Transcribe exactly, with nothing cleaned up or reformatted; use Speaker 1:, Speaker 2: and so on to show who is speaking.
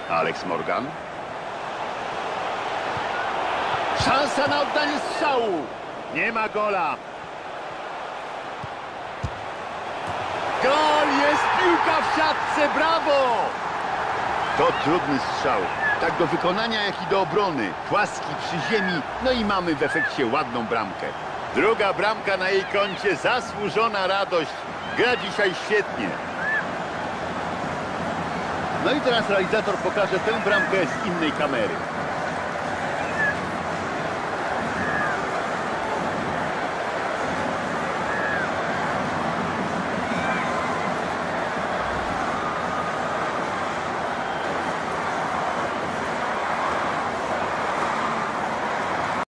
Speaker 1: Alex Morgan. Szansa na oddanie strzału. Nie ma gola. Gol! Jest piłka w siatce. Brawo! To trudny strzał. Tak do wykonania, jak i do obrony. Płaski przy ziemi. No i mamy w efekcie ładną bramkę. Druga bramka na jej koncie. Zasłużona radość. Gra dzisiaj świetnie. No i teraz realizator pokaże tę bramkę z innej kamery.